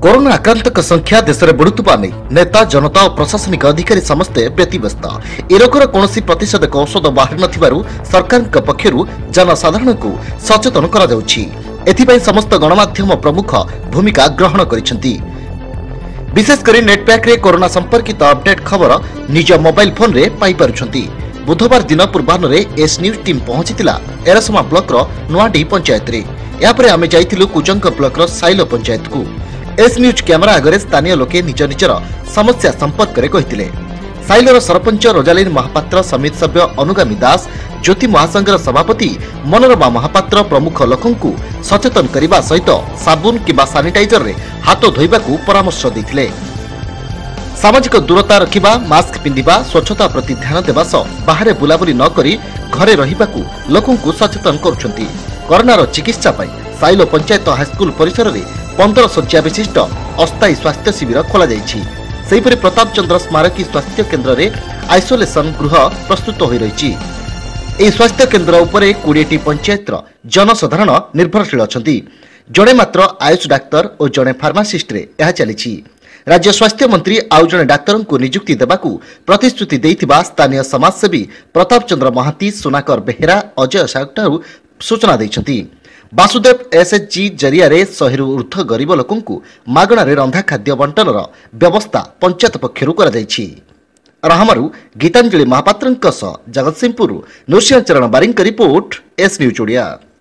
Corona आक्रांतक संख्या देश में बढ़ुवा नहीं नेता जनता और प्रशासनिक अधिकारी समस्ते व्यतिव्यस्त ए रोगर कौन प्रतिषेधक औषध बाहर नथिबारु सरकार पक्षर जनसाधारण को सचेतन करा जाउछि। एथिपाई समस्त गणमाध्यम प्रमुख भूमिका ग्रहण करिसेंति। विशेषकर नेटपैक रे कोरोना संपर्कित अपडेट खबर निज मोबाइल फोन रे पाई पारुछंती। बुधवार दिन पूर्वाह्न एस न्यूज टीम पहुंचीला एरसमा ब्लॉक नुआडी पंचायत रे। यापरे आमे जाइथिलु कुजंग ब्लॉक साइलो पंचायत को। एस न्यूज कैमेरा आगे स्थानीय लोके निज निजर समस्या संपर्क में कही। साइलोर सरपंच रोजालीन महापात्र समिति सभ्य अनुगामी दास ज्योति महासंघर सभापति मनोरमा महापात्र प्रमुख लोकंकु सचेतन करने सहित साबुन किंबा सानिटाइजर रे हाथ धोइबा को परामर्श देथिले। सामाजिक दूरता रखिबा, मास्क पिंधिबा, स्वच्छता प्रति ध्यान देबा सह बाहर बुलाबुली न करी घरे रहिबाकू लोकंकु सचेतन करुछंती। कोरोनार चिकित्सा पाई साइलो पंचायत हाईस्कूल परिसर में 15 शଯ୍या विशिष्ट अस्थायी स्वास्थ्य शिविर खोल जाइछि। सेहिपरि प्रताप चंद्र स्मारकी स्वास्थ्य केन्द्र रे आइसोलेशन गृह प्रस्तुत हो रही। एही स्वास्थ्य केन्द्र उपरे 20टी पंचायत जनसाधारण निर्भरशील अछंती। जड़े मात्र आयुष डाक्तर और जड़े फार्मासिस्ट रे यह चली। राज्य स्वास्थ्य मंत्री आउ जड़े डाक्तर को नियुक्ति देबाकू प्रतिश्रुति देइथिबा स्थानीय समाजसेवी प्रताप चंद्र महाती, सुनाकर बेहेरा, अजय साहू सूचना दैछंती। वासुदेव एसएचजी जरिया 100 ऊर्ध्व गरीब लोकंकु मागणारे रंधा खाद्य बंटनर व्यवस्था पंचायत पक्षरु करा जायछि। राहमारू गीतांजलि महापात्रंक सह जगतसिंहपुर नृसिंह चरण बारिंक रिपोर्ट एस न्यूज ओडिया।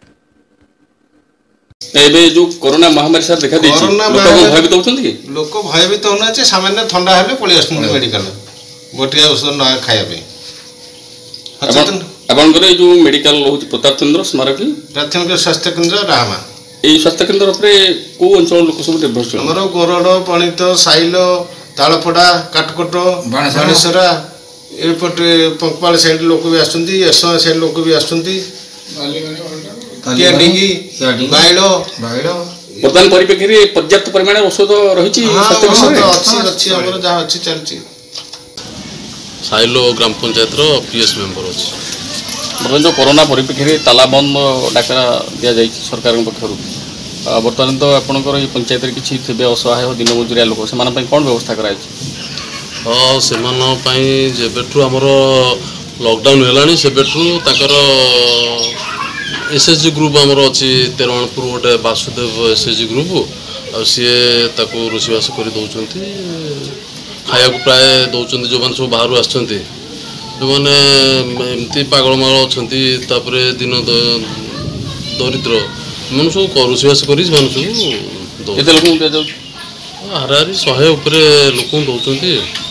एबे जो कोरोना महामारी साथ देखा देछि लोक भयभीत होउछन्ति कि लोक भयभीत होना छै। सामान्य ठंडा हेले पळि आसुछन्ति मेडिकल गोटिया औषध ना खाया पे। आपनकर जो मेडिकल रहुछ प्रताप चंद्र स्मारकी प्राथमिक स्वास्थ्य केन्द्र राहमा। एई स्वास्थ्य केन्द्र रे को अंचल लोक सब निर्भरशील? हमर गोरड, पणित, साइलो, तालपडा, काटकोट, बाणेसरा एपटे पंकपाल साइड लोक भी आसुछन्ति, एसो साइड लोक भी आसुछन्ति, केडिंगी बाइलो वर्तमान परिप्रेक्षी रे पर्याप्त परिमाण औषध रहिछि। स्वास्थ्य केन्द्र अछि हमर जहा अछि चलछि। साइलो ग्राम पंचायत रो पीएस मेंबर अछि। बर्तमान जो कोरोना परिप्रेक्षी तालाबंद डाकरा दिया जाए सरकार पक्षर बर्तमान तो आपंकर ये पंचायत किसी थे असहाय दिन मजुरिया लोक से कौन व्यवस्था कराई? हाँ से जेबेठू आमर लॉकडाउन है सेबेठू एसएचजी ग्रुप आमर अच्छी तेरवाणपुर गोटे वासुदेव एसएचजी ग्रुप आ सी रोषेबास कर दौरान खाया प्राय दौरान जो मैंने सब बाहर आसुँच जो मैंने एमती पागल मागल अच्छा दिन दरिद्र मैंने सब रोषेबास कर हाराहारी 100 उपरे लोक दौरान।